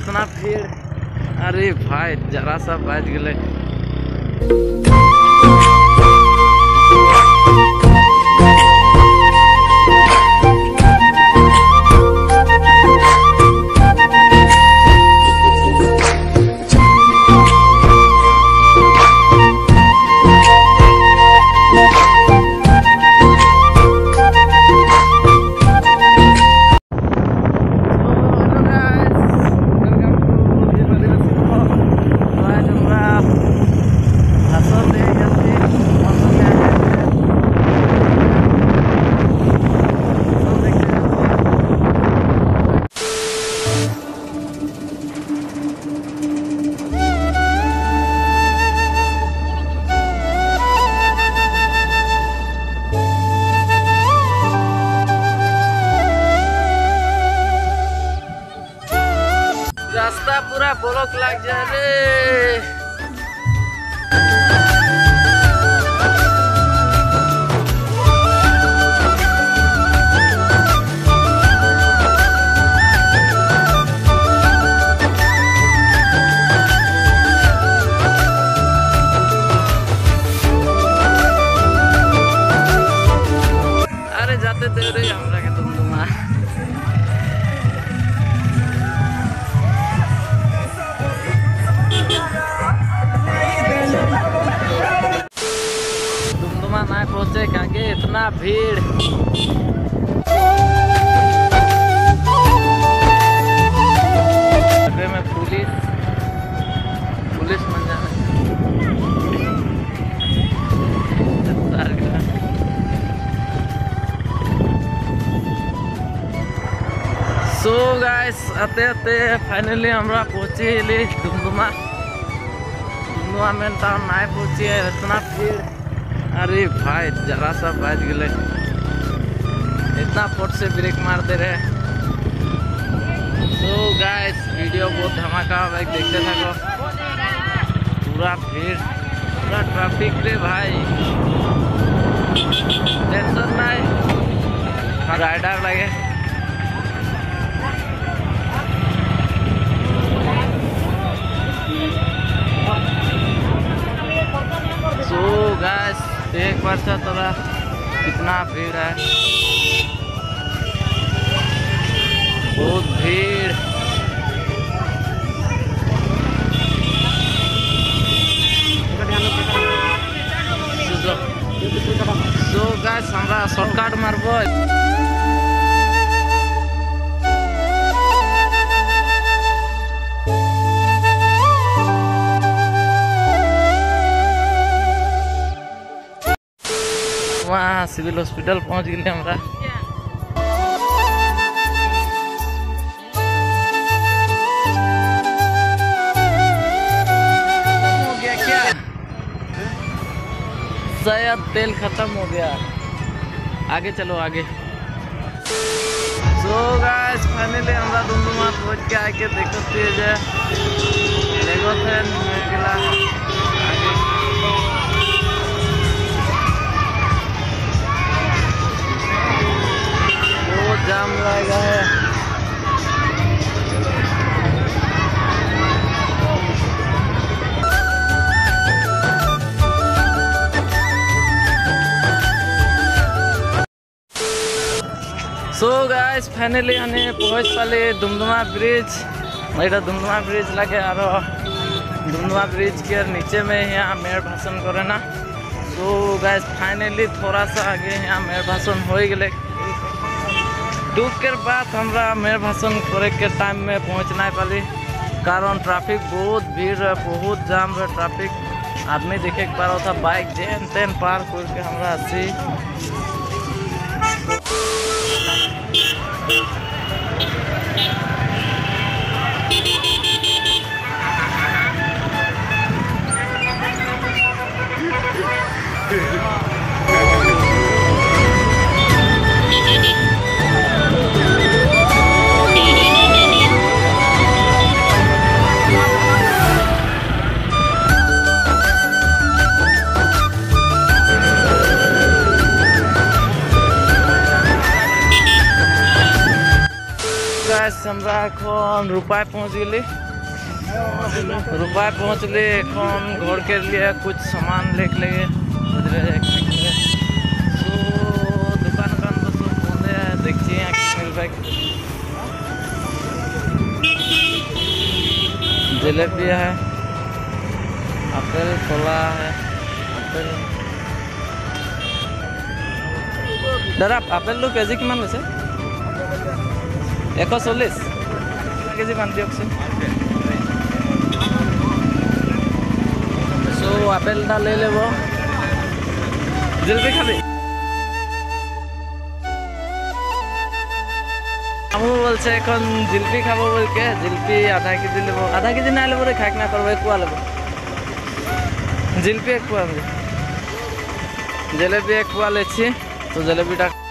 इतना भीड़। अरे भाई जरा सा बच गए। रास्ता पूरा ब्लॉक लग जा रे। अरे जाते दे रे हमरा के दुमदुमा। ना पहुंचे आगे इतना भीड़। में पुलिस बन जाना। सो गाइस आते आते फाइनली हमरा पहुंचे दुमदुमा मेन टाउन ना पहुंची है। इतना भीड़। अरे भाई जरा सा बच गए। इतना फोट से ब्रेक मार दे रहे। तो गाइस वीडियो बहुत धमाका भाई देखते थको। पूरा भीड़ पूरा ट्रैफिक रे भाई। टेंशन नहीं राइडर लगे। सो गाइस एक बार से थोड़ा कितना भीड़ है। बहुत भीड़। सो गाइस हमरा शॉर्टकट मारबो। वहाँ सिविल हॉस्पिटल पहुँच गए हमरा। हो गया क्या? शायद तेल खत्म हो गया। आगे चलो आगे। सो गाइस फाइनली हमरा दुमदुमा पहुँच के आके देखते जे लेगो ट्रेन मिल गया। जाम रहेगा है। सो गाइस फाइनली हमें पहुँच पाले दुमदुमा ब्रिज। मेरा दुमदुमा ब्रिज लगे और दुमदुमा ब्रिज के नीचे में यहाँ मेयर भाषण करे ना। सो गाइस फाइनली थोड़ा सा आगे यहाँ मेयर भाषण हो गए। दुख के बाद हमरा मेरे भाषण करे के टाइम में पहुँचना पाली। कारण ट्रैफिक बहुत भीड़ है, बहुत जाम है ट्रैफिक। आदमी देखे के पार था बाइक जेन तेन पार करके हमरा हसी। আমরা এখন रूपाय पहुंच गए। रूपाय पहुंचले এখন घर के लिए कुछ सामान लेके लगे तो दुकान तो सब बंद है। देखिए यहाँ की मिल रहा है, जलेबी है, एप्पल कोला है। एप्पल दादा एप्पल लो केजी किमान লৈছে? 140 केजी मान दियकचোন। सो एप्पलটা ले लेब। जलेबी खाबी? আমু বলছে এখন জিলপি খাবো বলকে জিলপি আধা কেজি लेब। आधा केजी ना लेब रे, खाक ना करबो, एक पुआ लेब। जिलपी एक पुआ, जलेबी एक पुआ लेछि। तो जलेबीटा